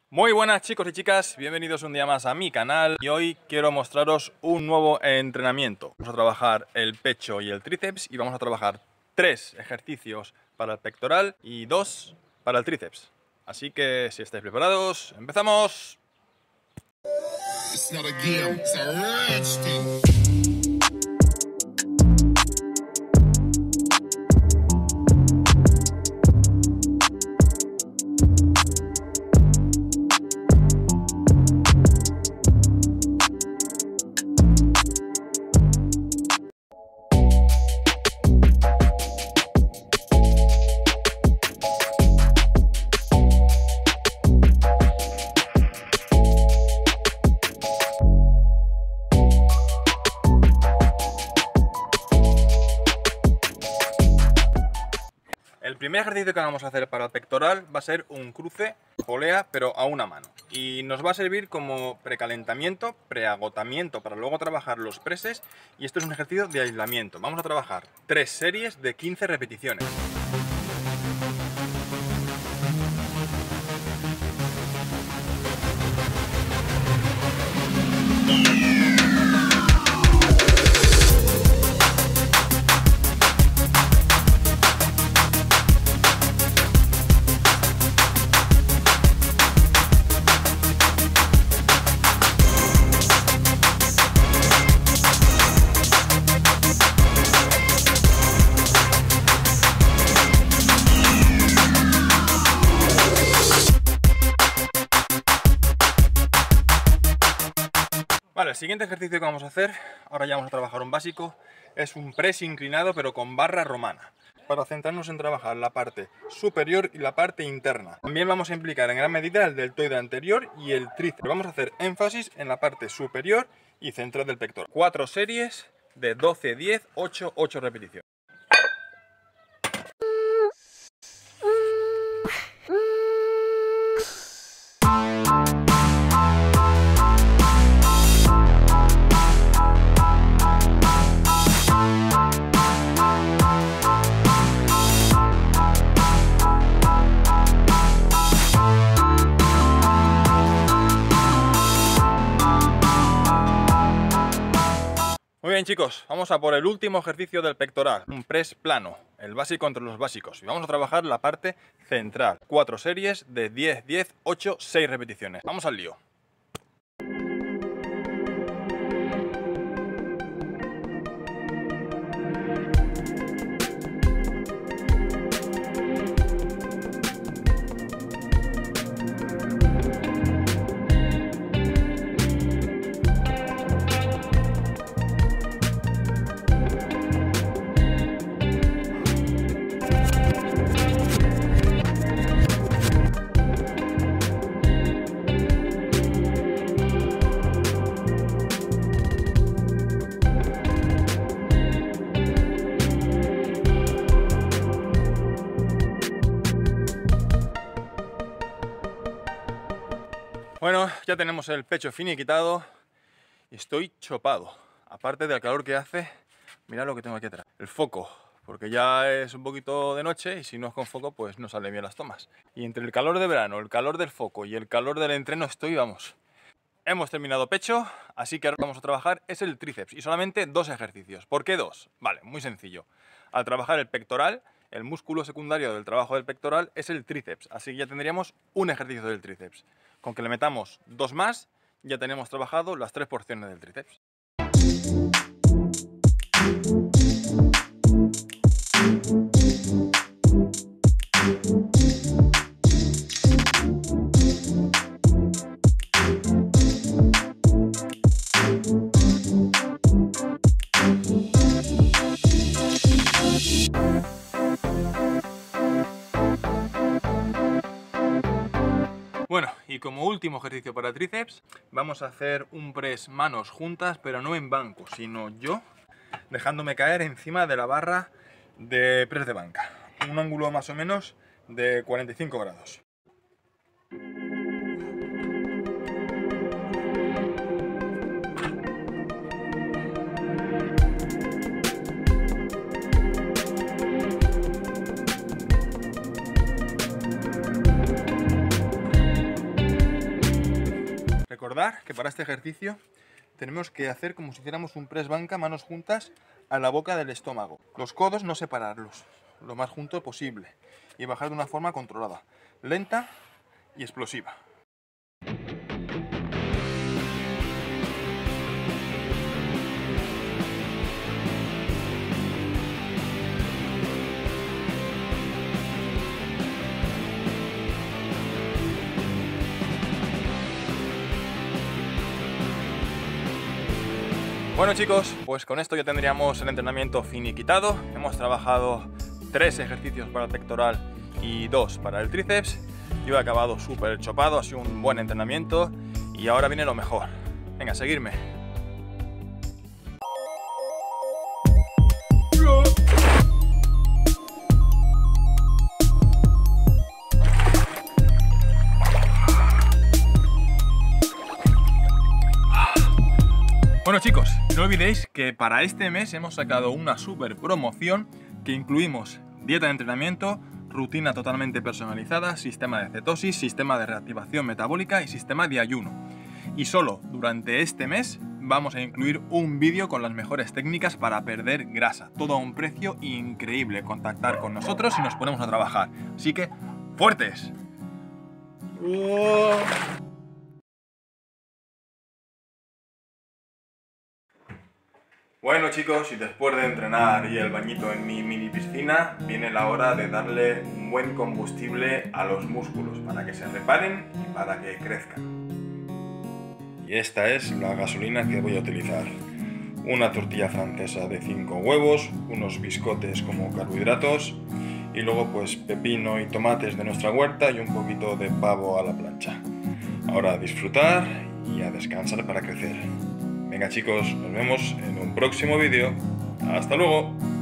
Muy buenas chicos y chicas, bienvenidos un día más a mi canal y hoy quiero mostraros un nuevo entrenamiento. Vamos a trabajar el pecho y el tríceps y vamos a trabajar 3 ejercicios para el pectoral y 2 para el tríceps. Así que si estáis preparados, ¡empezamos! It's not a game, it's a rich thing. El primer ejercicio que vamos a hacer para el pectoral va a ser un cruce polea pero a una mano y nos va a servir como precalentamiento, preagotamiento para luego trabajar los preses y esto es un ejercicio de aislamiento. Vamos a trabajar 3 series de 15 repeticiones. Vale, el siguiente ejercicio que vamos a hacer, ahora ya vamos a trabajar un básico, es un press inclinado pero con barra romana, para centrarnos en trabajar la parte superior y la parte interna. También vamos a implicar en gran medida el deltoide anterior y el tríceps. Vamos a hacer énfasis en la parte superior y central del pectoral. 4 series de 12, 10, 8, 8 repeticiones. Muy bien chicos, vamos a por el último ejercicio del pectoral, un press plano, el básico entre los básicos. Y vamos a trabajar la parte central, 4 series de 10, 10, 8, 6 repeticiones. Vamos al lío. Bueno, ya tenemos el pecho finiquitado y estoy chopado. Aparte del calor que hace, mirad lo que tengo aquí atrás. El foco, porque ya es un poquito de noche y si no es con foco pues no salen bien las tomas. Y entre el calor de verano, el calor del foco y el calor del entreno estoy, vamos. Hemos terminado pecho, así que ahora vamos a trabajar es el tríceps y solamente 2 ejercicios. ¿Por qué 2? Vale, muy sencillo. Al trabajar el pectoral, el músculo secundario del trabajo del pectoral es el tríceps, así que ya tendríamos un ejercicio del tríceps. Con que le metamos 2 más, ya tenemos trabajado las 3 porciones del tríceps. Bueno, y como último ejercicio para tríceps, vamos a hacer un press manos juntas, pero no en banco, sino yo dejándome caer encima de la barra de press de banca. Un ángulo más o menos de 45 grados. recordar que para este ejercicio tenemos que hacer como si hiciéramos un press banca, manos juntas a la boca del estómago. Los codos no separarlos, lo más junto posible, y bajar de una forma controlada, lenta y explosiva. Bueno chicos, pues con esto ya tendríamos el entrenamiento finiquitado. Hemos trabajado 3 ejercicios para el pectoral y 2 para el tríceps. Yo he acabado súper chopado, ha sido un buen entrenamiento y ahora viene lo mejor. Venga, seguirme. Bueno chicos, no olvidéis que para este mes hemos sacado una super promoción que incluimos dieta de entrenamiento, rutina totalmente personalizada, sistema de cetosis, sistema de reactivación metabólica y sistema de ayuno. Y solo durante este mes vamos a incluir un vídeo con las mejores técnicas para perder grasa. Todo a un precio increíble. Contactar con nosotros y nos ponemos a trabajar. Así que, ¡fuertes! Bueno chicos, y después de entrenar y el bañito en mi mini piscina, viene la hora de darle un buen combustible a los músculos para que se reparen y para que crezcan. Y esta es la gasolina que voy a utilizar. Una tortilla francesa de 5 huevos, unos biscotes como carbohidratos y luego pues pepino y tomates de nuestra huerta y un poquito de pavo a la plancha. Ahora a disfrutar y a descansar para crecer. Venga chicos, nos vemos en un próximo vídeo. ¡Hasta luego!